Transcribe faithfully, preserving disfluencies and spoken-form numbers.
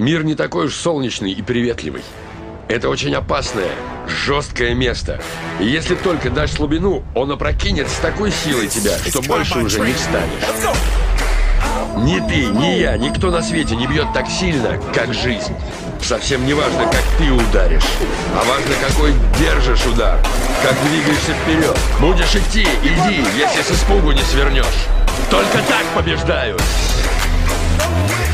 Мир не такой уж солнечный и приветливый. Это очень опасное, жесткое место. И если только дашь слабину, он опрокинет с такой силой тебя, что больше уже не встанешь. Ни ты, ни я, никто на свете не бьет так сильно, как жизнь. Совсем не важно, как ты ударишь, а важно, какой держишь удар, как двигаешься вперед. Будешь идти, иди, если с испугу не свернешь. Только так побеждают.